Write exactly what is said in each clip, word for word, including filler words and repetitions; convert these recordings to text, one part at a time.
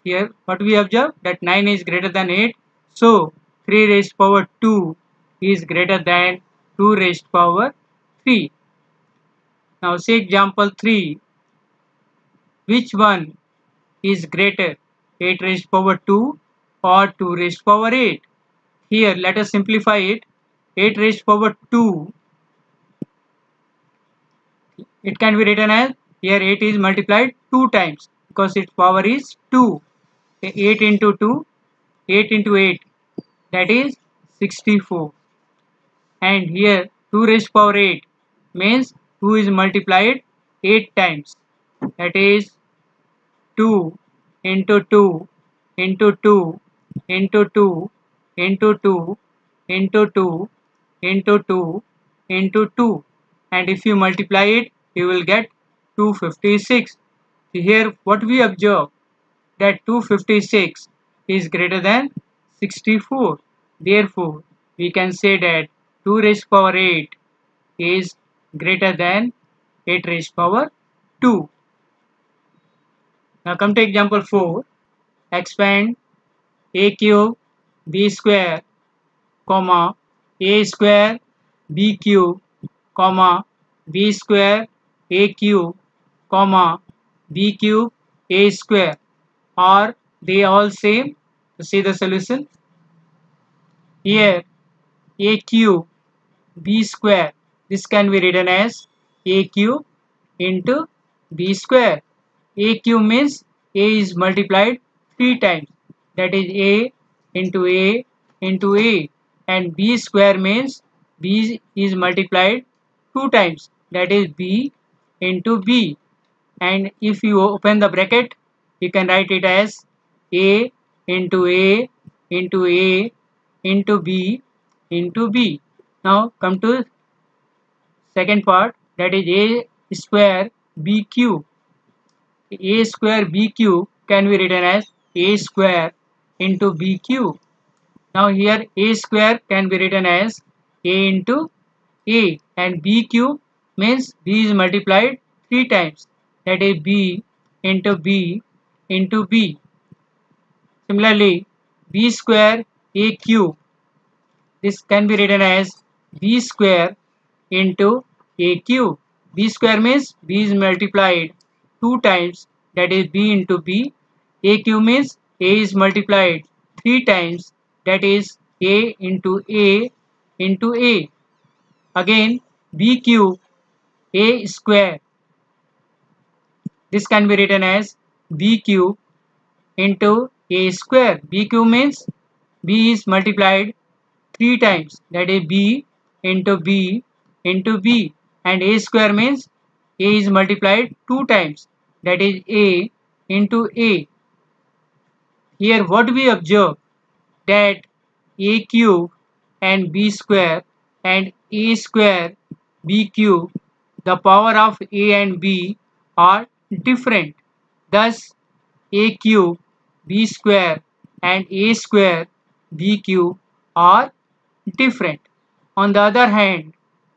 here what we observe, that nine is greater than eight, so three raised power two is greater than two raised power three. Now see example three. Which one is greater, eight raised power two or two raised power eight? Here let us simplify it. eight raised power two, it can be written as, here eight is multiplied two times because its power is two. eight into two, eight into eight, that is sixty-four. And here two raised power eight means two is multiplied eight times, that is two into two into two into two into two into two into two into two, and if you multiply it you will get two hundred fifty-six. Here what we observe, that two hundred fifty-six is greater than sixty-four. Therefore we can say that two raised power eight is greater than eight raised power two. Now come to example four. Expand a cube b square comma a square b cube comma b square a cube comma b cube a square. Are they all same? To see the solution, here a cube b square, this can be written as a cube into b square. A cube means a is multiplied three times, that is a into a into a, and b square means b is multiplied two times, that is b into b. And if you open the bracket, you can write it as a into a into a into b into b. Now come to second part, that is a square b cube. A square b cube can be written as a square into b cube. Now here a square can be written as a into a, and b cube means b is multiplied three times, that is b into b into b. Similarly b square a cube, this can be written as b square into a cube. B square means b is multiplied two times, that is b into b. A cube means a is multiplied three times, that is a into a into a. Again b cube a square, this can be written as b cube into a square. B cube means b is multiplied three times, that is b into b into b, and a square means a is multiplied two times, that is a into a. Here what we observe, that a cube and b square and a square b cube, the power of a and b are different. Thus a cube b square and a square b cube are different. On the other hand,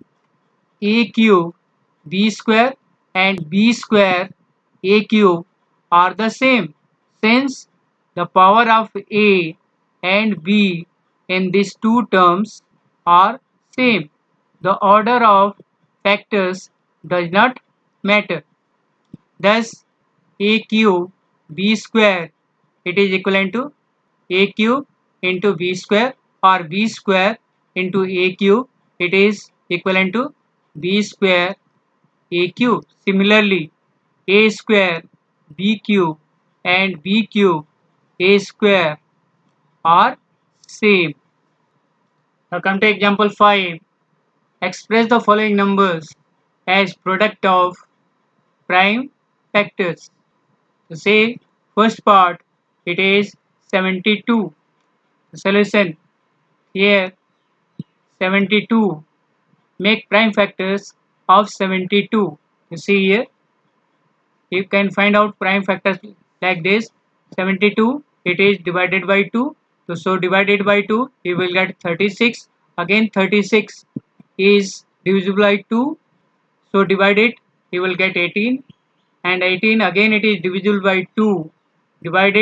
a cube b square and b square a cube are the same, since the power of a and b in these two terms are same. The order of factors does not matter. Thus a cube b square, it is equivalent to a cube into b square, or b square into a cube, it is equivalent to b square a cube. Similarly a square b cube and b cube a square are same. Now come to example five. Express the following numbers as product of prime factors. To say first part, it is seventy-two. The solution, here seventy-two. Make prime factors of seventy-two. You see here, you can find out prime factors like this. seventy-two, it is divided by two. So, so divided by two, you will get thirty-six. Again thirty-six is divisible by two. So divide it, you will get eighteen. And eighteen, again it is divisible by two. Divide it,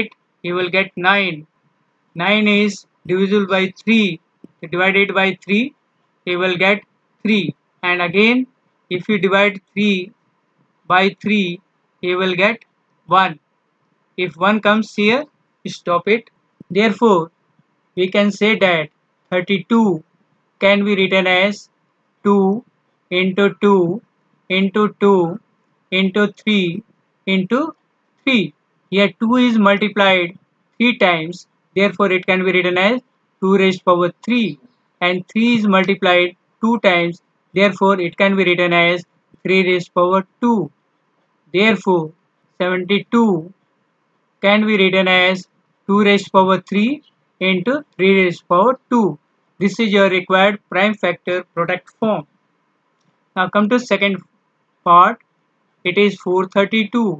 you will get nine. nine is divisible by three. Divided by three, you will get three. And again, if you divide three by three, you will get one. If one comes here, stop it. Therefore, we can say that thirty-two can be written as two into two into two into three into three. Here two is multiplied three times, therefore it can be written as two raised power three, and three is multiplied two times, therefore it can be written as three raised power two. Therefore seventy-two can be written as two raised power three into three raised power two. This is your required prime factor product form. Now come to second part. It is four hundred thirty-two.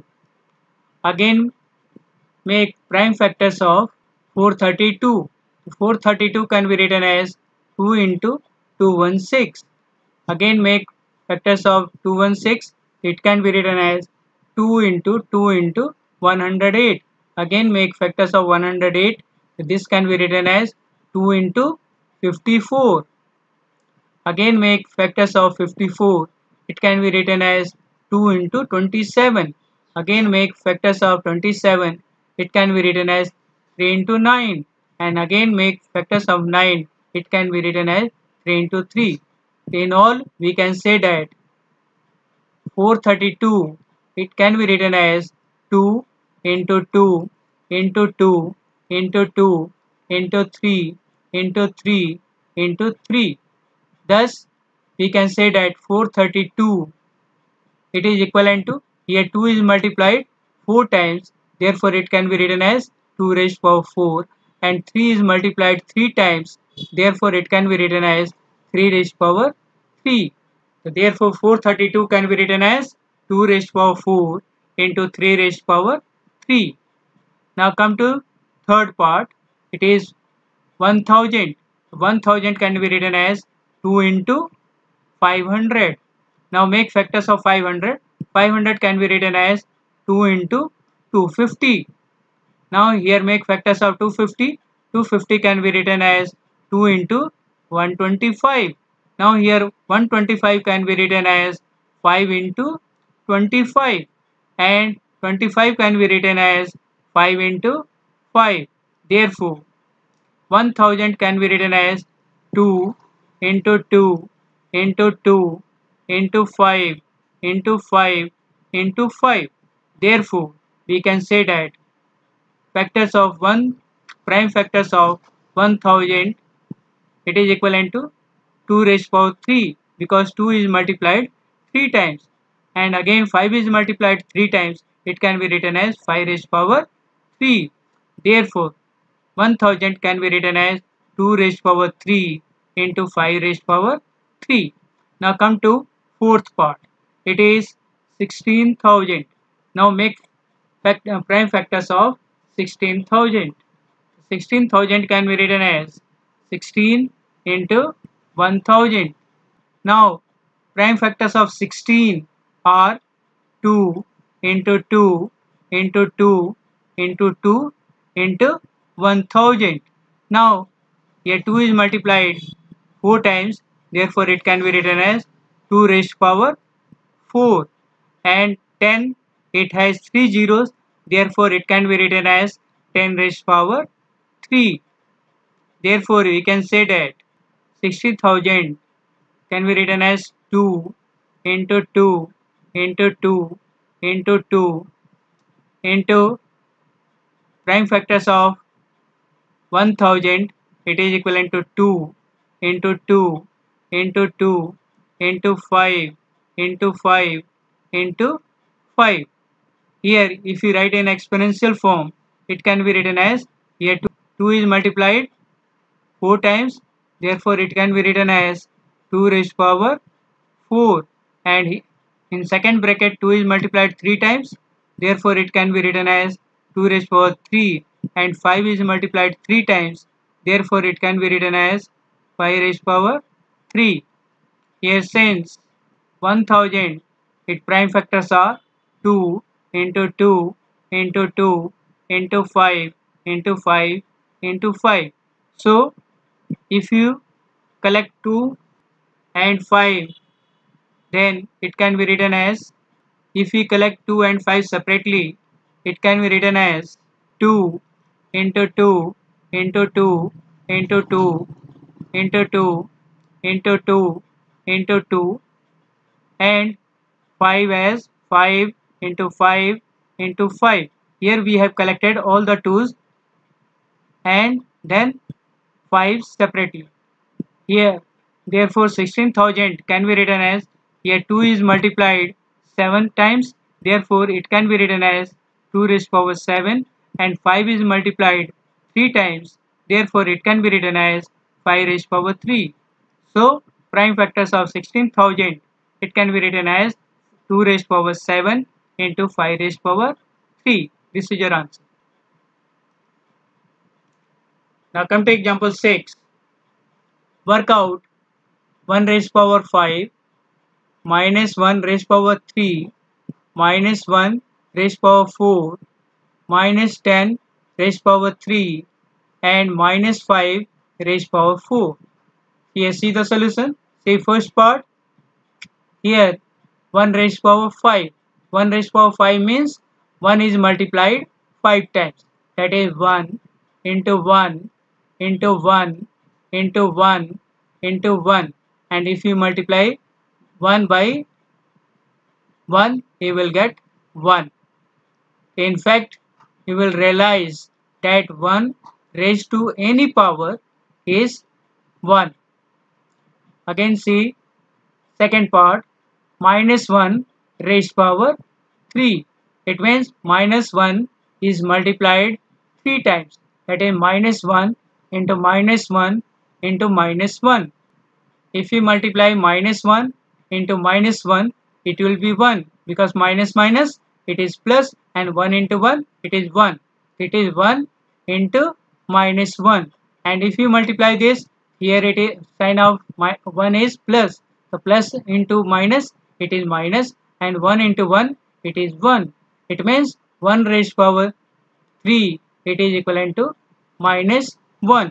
Again make prime factors of four hundred thirty-two. four hundred thirty-two can be written as two into two hundred sixteen. Again make factors of two hundred sixteen. It can be written as two into two into one hundred eight. Again make factors of one hundred eight. This can be written as two into fifty-four. Again make factors of fifty-four. It can be written as two into twenty-seven. Again make factors of twenty-seven. It can be written as three into nine. And again make factors of nine. It can be written as three into three. In all, we can say that four hundred thirty-two, it can be written as two into two into two into two into three into three into three. Thus, we can say that four hundred thirty-two, it is equivalent to, here two is multiplied four times, therefore it can be written as two raised power four, and three is multiplied three times, therefore it can be written as three raised power three. So therefore four hundred thirty-two can be written as two raised power four into three raised power three. Now come to third part. It is one thousand. one thousand can be written as two into five hundred. Now make factors of five hundred. five hundred can be written as two into two hundred fifty. Now here make factors of two hundred fifty. two hundred fifty can be written as two into one hundred twenty-five. Now here one hundred twenty-five can be written as five into twenty-five, and twenty-five can be written as five into five. Therefore one thousand can be written as two into two into two into five into five into five. Therefore we can say that factors of one prime factors of one thousand, it is equivalent to two raised power three, because two is multiplied three times, and again five is multiplied three times, it can be written as five raised power three. Therefore one thousand can be written as two raised power three into five raised power three. Now come to fourth part. It is sixteen thousand. Now make fact, uh, prime factors of sixteen thousand. sixteen thousand can be written as sixteen into one thousand. Now prime factors of sixteen are two into two into two into two into one thousand. Now here two is multiplied four times, therefore it can be written as two raised power four, and ten, it has three zeros, therefore it can be written as ten raised power three. Therefore we can say that sixty thousand can be written as two into two into two into two into prime factors of one thousand, it is equivalent to two into two into two into five into five into five. Here if you write in exponential form, it can be written as, here two, two is multiplied four times, therefore it can be written as two raised power four, and in second bracket two is multiplied three times, therefore it can be written as two raised power three, and five is multiplied three times, therefore it can be written as five raised power three. Here since one thousand, its prime factors are two into two into two into five into five into five. So if you collect two and five, then it can be written as, if we collect two and five separately, it can be written as two into two into two into two into two into two into two, and five as five into five into five. Here we have collected all the twos and then five separately. Here, therefore sixteen thousand can be written as, here two is multiplied seven times, therefore it can be written as two raised power seven, and five is multiplied three times, therefore it can be written as five raised power three. So prime factors of sixteen thousand, it can be written as two raised power seven into five raised power three. This is your answer. Now come to example six. Work out one raised power five minus one raised power three minus one raised power four minus ten raised power three and minus five raised power four. Here see the solution. See first part. Here one raised power five. one raised power five means one is multiplied five times. That is one into one into one into one into one. And if you multiply one by one, you will get one. In fact, you will realize that one raised to any power is one. Again see second part, minus one raised power three. It means minus one is multiplied three times. That is minus one into minus one into minus one. If you multiply minus one into minus one, it will be one, because minus minus it is plus, and one into one it is one. It is one into minus one. And if you multiply this, here it is sign of one is plus. So plus into minus it is minus, and one into one it is one. It means one raised power three, it is equivalent to minus one.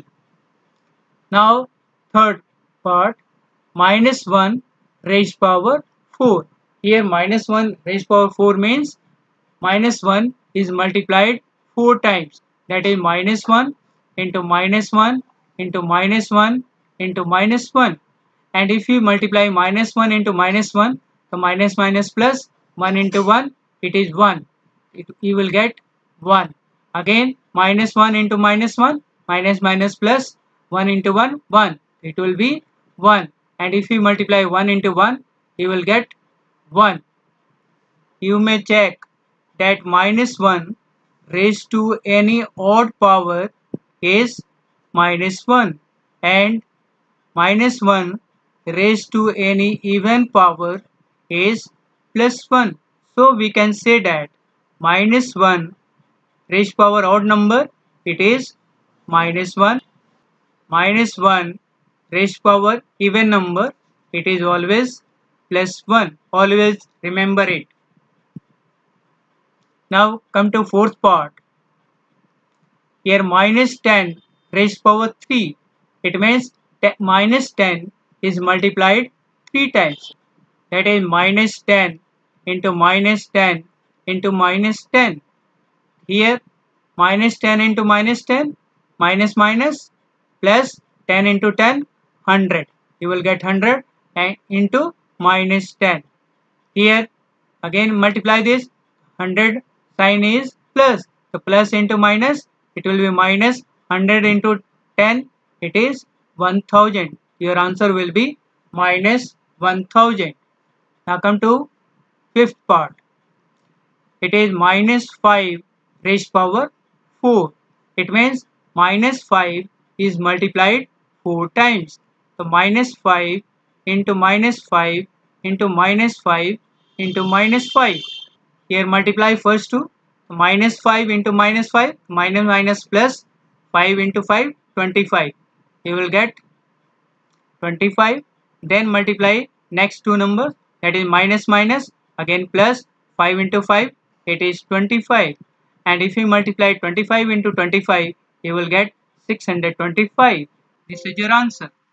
Now third part, minus one raised power four. Here minus one raised power four means minus one is multiplied four times. That is minus one into minus one into minus one into minus one. And if you multiply minus one into minus one, so minus minus plus one into one, it is one. It, you will get one. Again minus one into minus one, minus minus plus one into one, one. It will be one. And if you multiply one into one, you will get one. You may check that minus one raised to any odd power is minus one, and minus one raised to any even power is plus one. So we can say that minus one raised power odd number, it is minus one. Minus one raised power even number, it is always plus one. Always remember it. Now come to fourth part. Here minus ten raised power three. It means minus ten is multiplied three times. That is minus ten into minus ten into minus ten. Here minus ten into minus ten, minus minus plus ten into ten, one hundred. You will get one hundred and into minus ten. Here again multiply this, one hundred sign is plus. So plus into minus, it will be minus. one hundred into ten, it is one thousand. Your answer will be minus one thousand. Now come to fifth part. It is minus five raised power four. It means minus five is multiplied four times. So minus five into minus five into minus five into minus five. Here multiply first two. Minus five into minus five, minus minus plus five into five, twenty-five. You will get twenty-five. Then multiply next two numbers, that is minus minus, again plus five into five, it is twenty-five. And if you multiply twenty-five into twenty-five, you will get six hundred twenty-five. This is your answer.